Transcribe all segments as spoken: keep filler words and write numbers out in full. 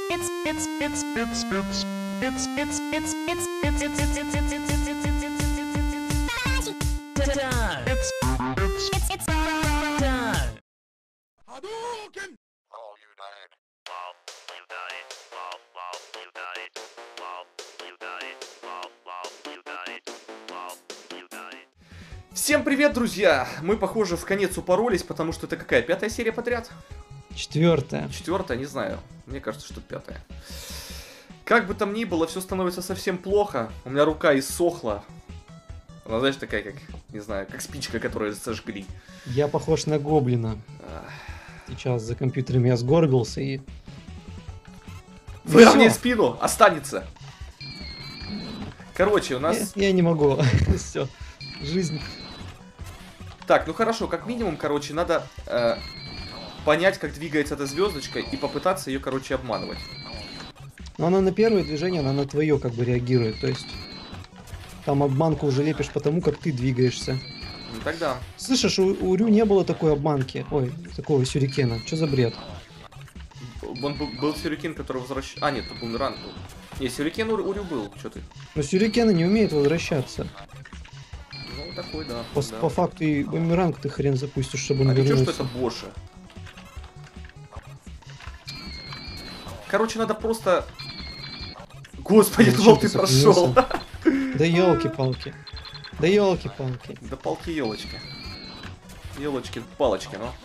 it's it's it's it's it's it's it's it's it's it's it's it's time. It's it's it's it's time. Hadouken! Oh, you died. Well, you died. Well, well, you died. Well, you died. Well, well, you died. Well, you died. Всем привет, друзья! Мы, похоже, в конец упоролись, потому что это какая, пятая серия подряд? Четвертая. Четвертая, не знаю. Мне кажется, что пятая. Как бы там ни было, все становится совсем плохо. У меня рука иссохла. Она, знаешь, такая, как, не знаю, как спичка, которую сожгли. Я похож на гоблина. Ах. Сейчас за компьютером я сгорбился и... Выровняй Всё. спину, останется. Короче, у нас... Я, я не могу. Все. Жизнь. Так, ну хорошо, как минимум, короче, надо э, понять, как двигается эта звездочка и попытаться ее, короче, обманывать. Но она на первое движение, она на твое как бы реагирует. То есть там обманку уже лепишь потому, как ты двигаешься. Ну тогда. Слышишь, у, у Рю не было такой обманки. Ой, такого сюрикена. Что за бред? Он был, был сюрикен, который возвращался... А, нет, это бумеранг был. Не, сюрикен у, у Рю был, что ты? Но сюрикены не умеют возвращаться. Ну, такой, да. По, да. по факту и бумеранг ты хрен запустишь, чтобы он А ничего, вернулся. что это Боши. Короче, надо просто... Господи, Ну, думал, чё ты ты прошел. сопнулся? Да елки-палки. Да елки-палки. Да палки-елочки. Елочки-палочки, ну.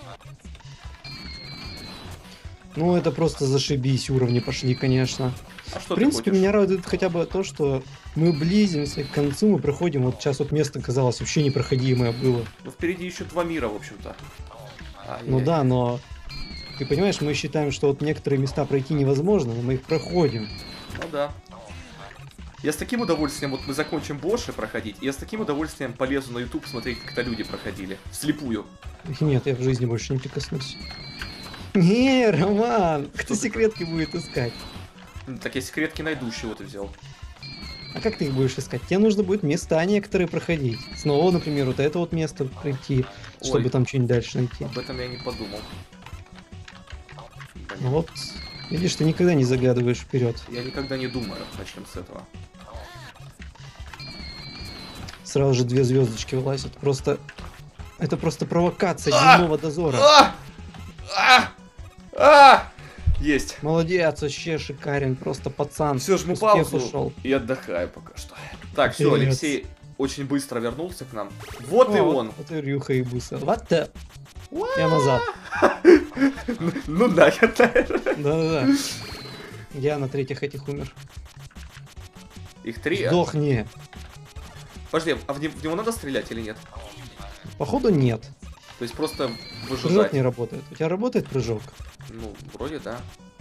Ну, это просто зашибись, уровни пошли, конечно. А что В принципе, ты хочешь? меня радует хотя бы то, что мы близимся к концу, мы проходим. Вот сейчас вот место казалось вообще непроходимое было. Ну, впереди еще два мира, в общем-то. Ну Ай-яй. да, но... Ты понимаешь, мы считаем, что вот некоторые места пройти невозможно, но мы их проходим. Ну да. Я с таким удовольствием, вот мы закончим Боши проходить, и я с таким удовольствием полезу на YouTube смотреть, как это люди проходили. Вслепую. Нет, я в жизни больше не прикоснусь. Не, Роман, кто секретки будет искать? Ну, так я секретки найду, с чего ты взял. А как ты их будешь искать? Тебе нужно будет места некоторые проходить. Снова, например, вот это вот место пройти, чтобы Ой. там что-нибудь дальше найти. Об этом я не подумал. Ну вот, видишь, ты никогда не заглядываешь вперед. Я никогда не думаю, начнем с этого. Сразу же две звездочки вылазят. Просто... Это просто провокация А! дневного дозора. А! А! А! Есть. Молодец, вообще шикарен, просто пацан. Все, жму Успех паузу ушел. и отдыхаю пока что. Так, все, Привет. Алексей очень быстро вернулся к нам. Вот и О, он. Вот и Рюха и Буса. Вот the... Я назад. Ну нахер, наверное. Да-да-да. Я на третьих этих умер. Их три. а? Сдохни. Подожди, а в, не- в него надо стрелять или нет? Походу нет. То есть просто Прыжок выжигать? не работает. У тебя работает прыжок? Ну, вроде да.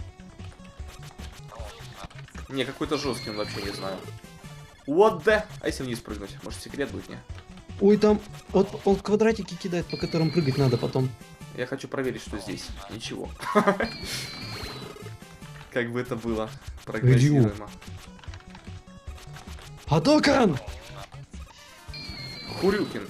Не, какой-то жесткий он вообще, не знаю. What the? А если вниз прыгнуть? Может, секрет будет, не? Ой, там... Вот он квадратики кидает, по которым прыгать надо потом. Я хочу проверить, что здесь. Ничего. Как бы это было прогнозируемо. Hadouken! Хурюкин.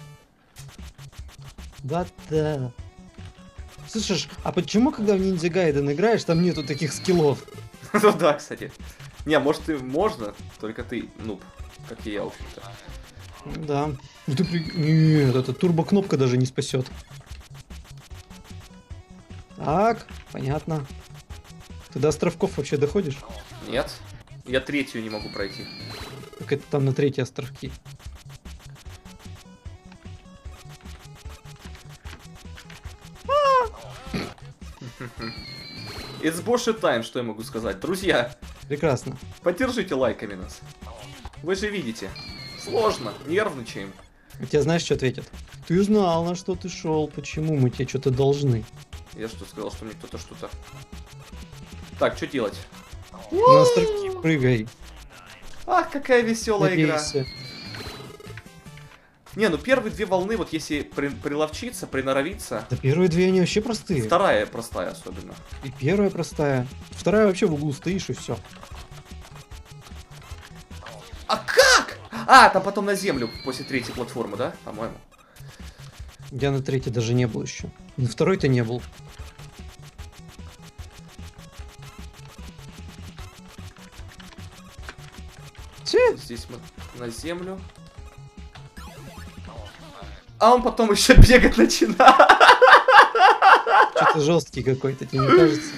Да да. Слышишь, а почему, когда в Ниндзя Гайден играешь, там нету таких скиллов? Ну да, кстати. Не, может и можно, только ты нуб, как и я, в общем-то. Да. Ну ты при... Нет, эта турбо-кнопка даже не спасет. Так, понятно. Ты до островков вообще доходишь? Нет, я третью не могу пройти. Так это там на третьи островки. It's Boshi time, что я могу сказать. Друзья, Прекрасно. поддержите лайками нас. Вы же видите, сложно, нервничаем. А тебе знаешь, что ответят? Ты знал, на что ты шел, почему мы тебе что-то должны? Я что, сказал, что мне кто-то что-то... Так, что делать? На островки прыгай. Ах, какая веселая игра. Напейся. Не, ну первые две волны, вот если при- приловчиться, приноровиться. Да первые две они вообще простые. Вторая простая особенно. И первая простая. Вторая вообще в углу стоишь и все. А как? А, там потом на землю после третьей платформы, да? По-моему. Я на третьей даже не был еще. На второй ты не был. Че? Здесь мы на землю. А он потом еще бегать начинает. Что-то жесткий какой-то, тебе не кажется?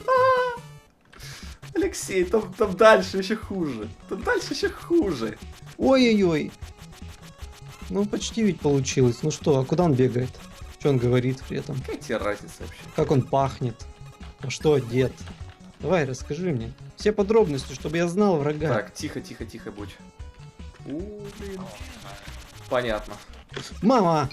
Алексей, там, там дальше еще хуже. Там дальше еще хуже. Ой-ой-ой. Ну, почти ведь получилось. Ну что, а куда он бегает? Что он говорит при этом? Какая тебе разница вообще? Как он пахнет? А что одет? Давай, расскажи мне. Все подробности, чтобы я знал врага. Так, тихо, тихо, тихо будь. У, блин. Понятно. Мама!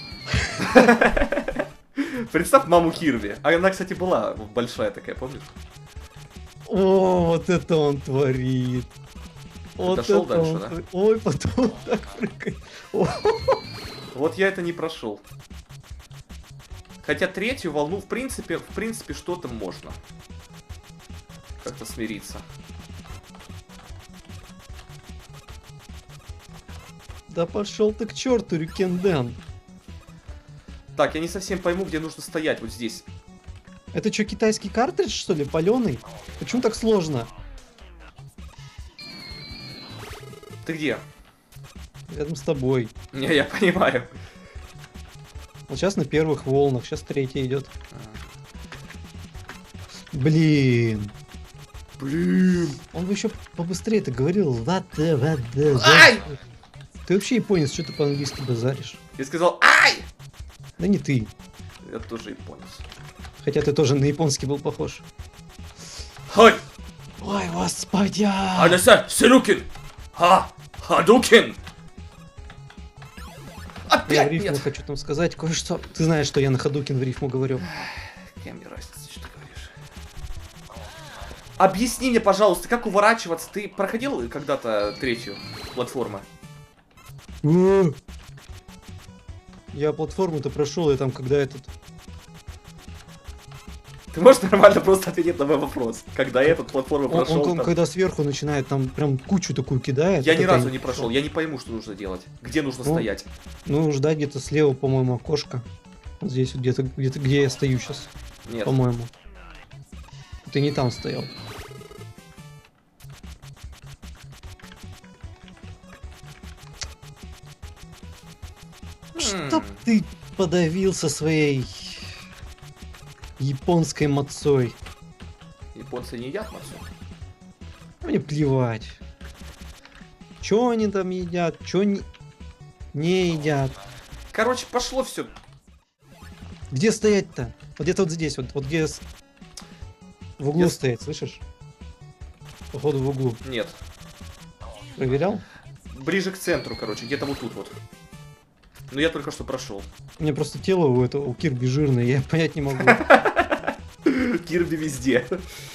Представь маму Кирби. А она, кстати, была большая такая, помнишь? О, вот это он творит. Вот дошел это дальше, он да? творит. Ой, потом так прыгает. О, Вот я это не прошел. Хотя третью волну, в принципе, в принципе, что-то можно. Как-то смириться. Да пошел ты к черту, Рюкенден. Так, я не совсем пойму, где нужно стоять, вот здесь. Это что, китайский картридж, что ли, паленый? Почему так сложно? Ты где? Рядом с тобой. Не, я понимаю. Вот сейчас на первых волнах, сейчас третья идет. Блин. Блин. Он бы еще побыстрее это говорил. Вата, вата, Ай! Ты вообще японец, что ты по-английски базаришь? Я сказал, ай! Да не ты. Я тоже японец. Хотя ты тоже на японский был похож. Хой! Ой, господи! Адаса, Сирукин! Ха! Хадукин! Я в Опять рифму нет! хочу там сказать кое-что. Ты знаешь, что я на Хадукин в рифму говорю. Какая мне разница, что ты говоришь? Объясни мне, пожалуйста, как уворачиваться? Ты проходил когда-то третью платформу? Я платформу-то прошел, и там когда этот... Ты можешь нормально просто ответить на мой вопрос? Когда я этот платформу Он, прошел, он, он там- когда сверху начинает, там прям кучу такую кидает. я вот ни это разу я не прошел, я не пойму, что нужно делать. Где нужно Ну, стоять? Ну, ждать где-то слева, по-моему, окошко. Вот здесь вот где-то, где-то, где я стою сейчас, Нет. по-моему. Ты не там стоял. Чтоб М. ты подавился своей японской мацой. Японцы не едят мацу? Мне плевать. Чё они там едят, чё не, не едят. Короче, пошло все. Где стоять-то? Вот где-то вот здесь, вот, вот где с- в углу Я с- стоять, слышишь? Походу в углу. Нет. Проверял? Ближе к центру, короче, где-то вот тут вот. Ну я только что прошел. У меня просто тело у этого, у Кирби жирное, я понять не могу. Кирби везде.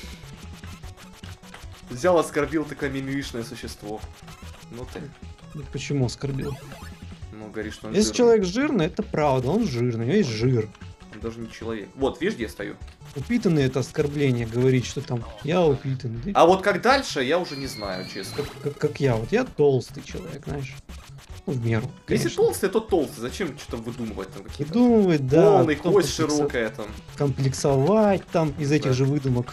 Взял, оскорбил такое мимишное существо. Ну ты. Ну, почему оскорбил? Ну, говоришь, что он Если жирный. человек жирный, это правда, он жирный, у него есть жир. Он даже не человек. Вот, видишь, где я стою? Упитанный это оскорбление, говорить, что там я упитанный. Да А вот как дальше, я уже не знаю, честно. как, как- как я, вот я толстый человек, знаешь. Ну, в меру. Если конечно. толстый, то толстый. Зачем что-то выдумывать там какие-то? Выдумывать, да. Полный, потом кость комплекса- широкая там. Комплексовать там из этих Да. же выдумок.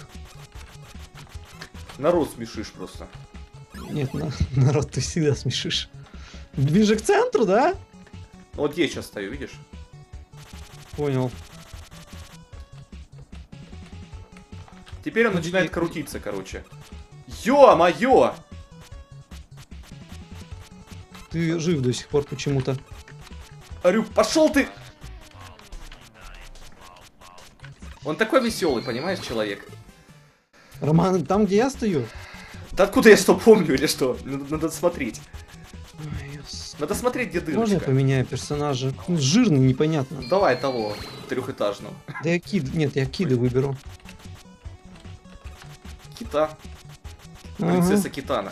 Народ смешишь просто. Нет, на- народ, ты всегда смешишь. Ближе к центру, да? Вот я сейчас стою, видишь? Понял. Теперь он Ну, начинает и- крутиться, короче. Ё-моё! Ты жив до сих пор почему-то. Арюк, пошел ты! Он такой веселый, понимаешь, человек? Роман, там, где я стою? Да откуда я что помню или что? Надо, надо смотреть. Ой, ес- Надо смотреть, где Можно я дырочка. поменяю персонажа? Ну, жирный, непонятно. Давай того, трехэтажного. Да я кид... Нет, я киды выберу. Кита. Ага. Принцесса Китана.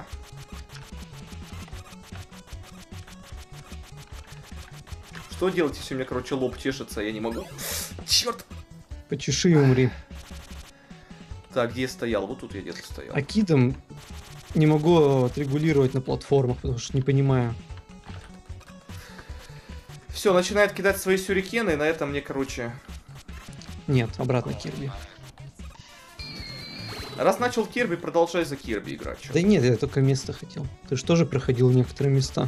Что делать, если у меня, короче, лоб чешется, я не могу? Черт! Почеши и умри. Так, где я стоял? Вот тут я где-то стоял. А кидом не могу отрегулировать на платформах, потому что не понимаю. Все, начинает кидать свои сюрикены, и на этом мне, короче... Нет, обратно Кирби. Раз начал Кирби, продолжай за Кирби играть. Чё? Да нет, я только место хотел. Ты же тоже проходил некоторые места.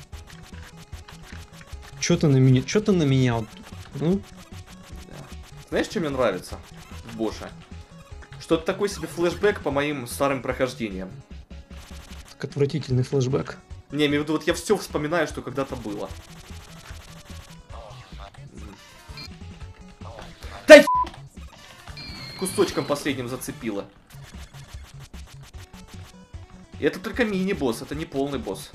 Чё ты на меня? Чё ты на меня? Вот, ну, Да. Знаешь, что мне нравится в Боше? Что это такой себе флешбэк по моим старым прохождениям. так отвратительный флешбэк. Не, имею в виду, вот я все вспоминаю, что когда-то было. Да е- Кусочком последним зацепило. И это только мини-босс, это не полный босс.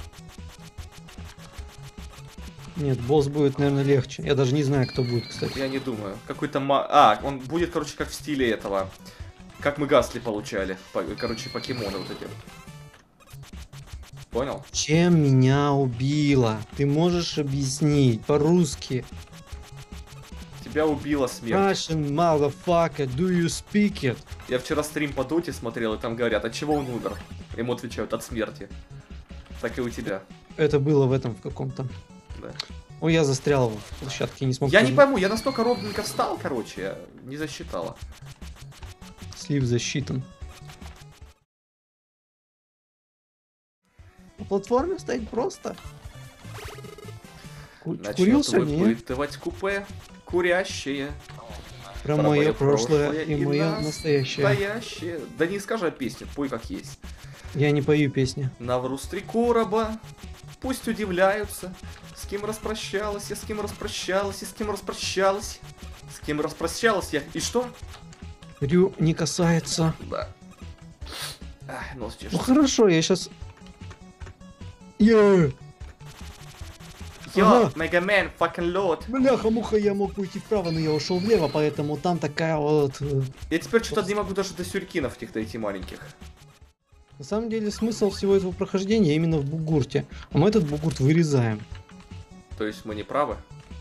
Нет, босс будет, наверное, легче. Я даже не знаю, кто будет, кстати. Я не думаю. Какой-то ма... А, он будет, короче, как в стиле этого. Как мы Гасли получали. По- Короче, покемоны вот эти. Понял? Чем меня убило? Ты можешь объяснить по-русски? Тебя убила смерть. Russian motherfucker, do you speak it? Я вчера стрим по доте смотрел, и там говорят, от чего он умер? Ему отвечают, от смерти. Так и у тебя. Это было в этом в каком-то. Да. Ой, я застрял в площадке, не смог. Я не понять. пойму, я настолько ровненько встал, короче, я не засчитала. Слив засчитан. На платформе стоит просто. Ку- Начнет Курил сегодня, не? выпытывать купе курящие. Про про мое моё прошлое прошлое и и мое нас настоящее. Настоящие. Да не скажи песню, пой как есть. Я не пою песни. Наврус три короба, пусть удивляются. С кем распрощалась я, с кем распрощалась, и с кем распрощалась. С кем распрощалась я. И что? Рю не касается. Да. Ах, нос Ну чешется. хорошо, я сейчас... Я... Йо, ага. Мегамен, fucking лот. Бляха-муха, я мог пойти вправо, но я ушел влево, поэтому там такая вот... э, Я теперь что-то не могу даже до сюрикинов этих дойти маленьких. На самом деле смысл всего этого прохождения именно в бугурте. А мы этот бугурт вырезаем. То есть мы не правы?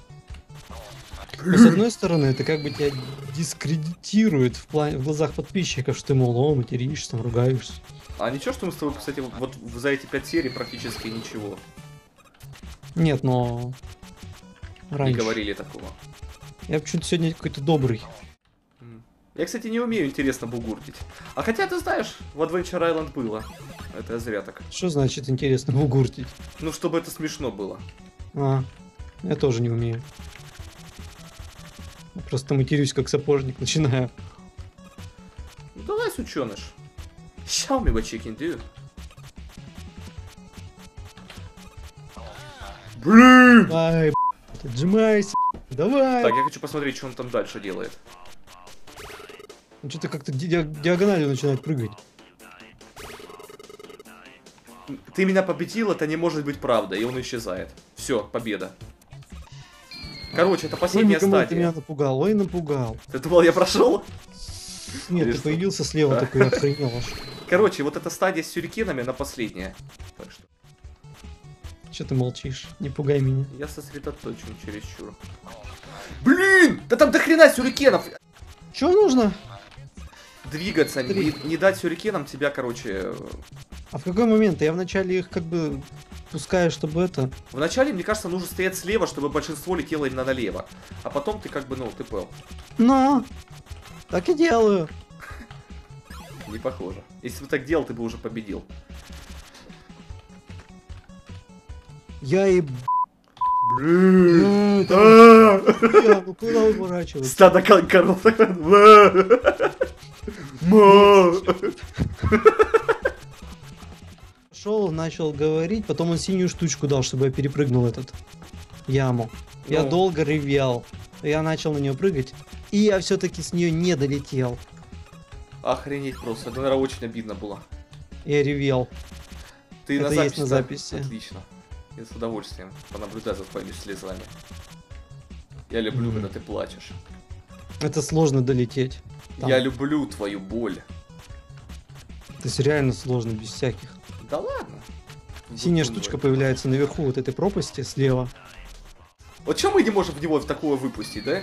Но с одной стороны, это как бы тебя дискредитирует в, плане, в глазах подписчиков, что ты, мол, о, материшься, там, ругаешься. А ничего, что мы с тобой, кстати, вот за эти пять серий практически ничего Нет, но... Раньше. не говорили такого. Я почему-то сегодня какой-то добрый. М. Я, кстати, не умею интересно бугуртить. А хотя, ты знаешь, в Adventure Island было. Это я зря так. Что значит интересно бугуртить? Ну, чтобы это смешно было. А, я тоже не умею. Я просто матерюсь как сапожник, начинаю. Ну, давай, сученыш. Show me what you can do. Блин! Ай, б***ь, отжимайся, давай! Так, я хочу посмотреть, что он там дальше делает. Он что-то как-то ди- ди- диагональю начинает прыгать. Ты меня победил, это не может быть правда, и он исчезает. Все, победа. Короче, это Ой, последняя Николай, ты меня стадия. напугал, ой, напугал. Ты думал, я прошел? Нет, Или ты что? появился слева, Да. такой охренел аж. Короче, вот эта стадия с сюрикенами, она последняя. Так что Че ты молчишь? Не пугай меня. я сосредоточен чересчур. Блин! Да там до хрена сюрикенов! Че нужно? Двигаться, не, Три. не дать сюрикенам тебя, короче... А в какой момент? Я вначале их как бы пускаю, чтобы это... Вначале, мне кажется, нужно стоять слева, чтобы большинство летело именно налево. А потом ты как бы, ну, ты понял. Но! Так и делаю. Не похоже. Если бы так делал, ты бы уже победил. Я и... Блин! Э, там- Я, ну куда уворачиваться? Стадо кон- коров. Ма! Шел, начал говорить, потом он синюю штучку дал, чтобы я перепрыгнул этот яму. Я Ну. долго ревел. Я начал на нее прыгать, и я все-таки с нее не долетел. Охренеть просто. Это, наверное, очень обидно было. Я ревел. Ты Это на есть записи, на да? записи. Отлично. Я с удовольствием понаблюдаю за твоими слезами. Я люблю, Мгм. когда ты плачешь. Это сложно долететь. Там. Я люблю твою боль. То есть реально сложно, без всяких. Да ладно. Синяя Вот штучка думаю. появляется наверху вот этой пропасти слева. Вот чем мы не можем в него в такое выпустить, да?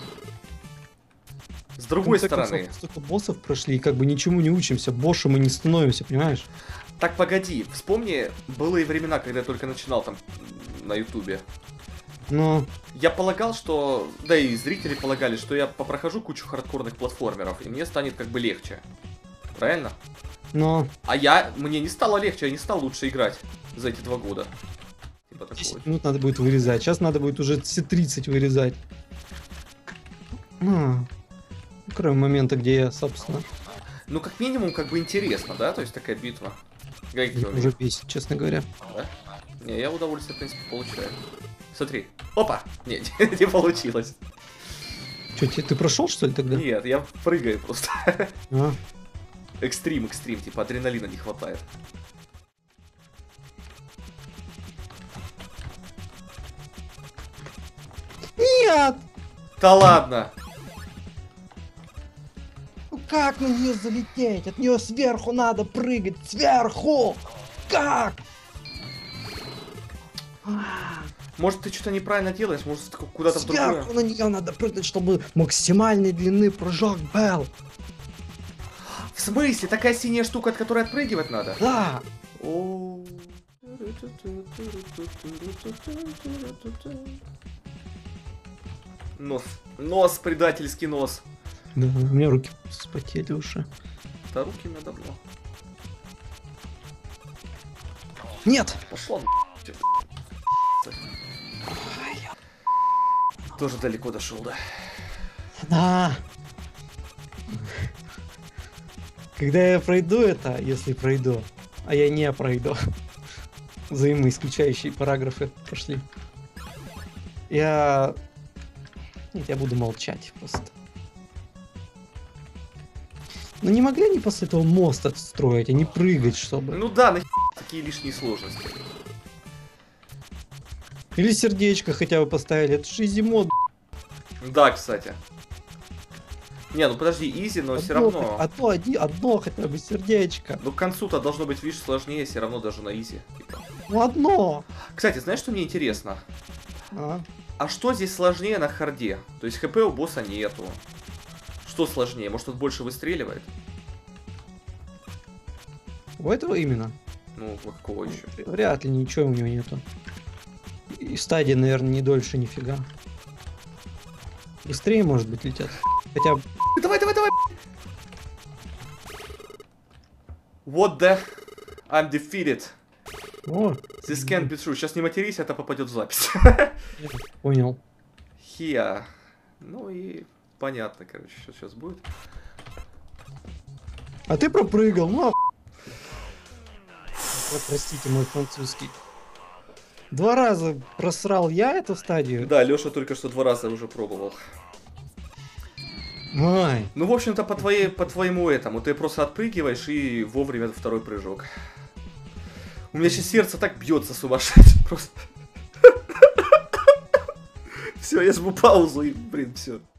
С другой В конце стороны. концов, столько боссов прошли, и как бы ничему не учимся. Бошем мы не становимся, понимаешь? Так, погоди. Вспомни, были времена, когда я только начинал там на ютубе. Но Я полагал, что... Да и зрители полагали, что я попрохожу кучу хардкорных платформеров, и мне станет как бы легче. Правильно? Но А я... Мне не стало легче, я не стал лучше играть за эти два года. Типа такого. десять минут надо будет вырезать. Сейчас надо будет уже все тридцать вырезать. А, кроме момента, где я, собственно, Ну, как минимум, как бы интересно, да? То есть такая битва. Как тебе уже бесит, честно говоря. Да? Не, я удовольствие, в принципе, получаю. Смотри. Опа! Нет, не получилось. Че, ты прошел, что ли, тогда? Нет, я прыгаю просто. А, Экстрим, экстрим, типа адреналина не хватает. нет! Да ладно! Ну как на нее залететь? От нее сверху надо прыгать, сверху! Как? Может, ты что-то неправильно делаешь? Может, ты куда-то в другое? Сверху на нее надо прыгнуть, чтобы максимальной длины прыжок был. В смысле? Такая синяя штука, от которой отпрыгивать надо? Да. О. Нос. Нос, предательский нос. Да, у меня руки вспотели уже. Да руки у меня давно. Нет! Пошло. Тоже далеко дошел, да? Да. Когда я пройду это, если пройду, а я не пройду, взаимоисключающие параграфы прошли, я... Нет, я буду молчать просто. Ну не могли они после этого мост отстроить, а не прыгать, чтобы... Ну да, нахер такие лишние сложности. Или сердечко хотя бы поставили, это же изимод. Да, кстати. Не, ну подожди, изи, но все равно. Одно, одно, одно хотя бы сердечко. Ну к концу-то должно быть, видишь, сложнее, все равно даже на изи. Типа. Ну одно. Кстати, знаешь, что мне интересно? А? А что здесь сложнее на харде? То есть хп у босса нету. Что сложнее? Может, он больше выстреливает? У этого именно? Ну, у какого еще? Вряд ли ничего у него нету. И стадии, наверное, не дольше нифига. Быстрее, может быть, летят. Хотя... Давай, давай, давай! What the... I'm defeated. О, This can't be true. Сейчас не матерись, это попадет в запись. понял. Here. Ну и понятно, короче, что сейчас будет. А ты пропрыгал, ну ох... Вот, простите, мой французский. Два раза просрал я эту стадию. Да, Леша только что два раза уже пробовал. Ай. Ну, в общем-то, по, твоей, по твоему этому, ты просто отпрыгиваешь и вовремя второй прыжок. У меня сейчас сердце так бьется сумасшедше, просто. Все, я жму паузу и, блин, все.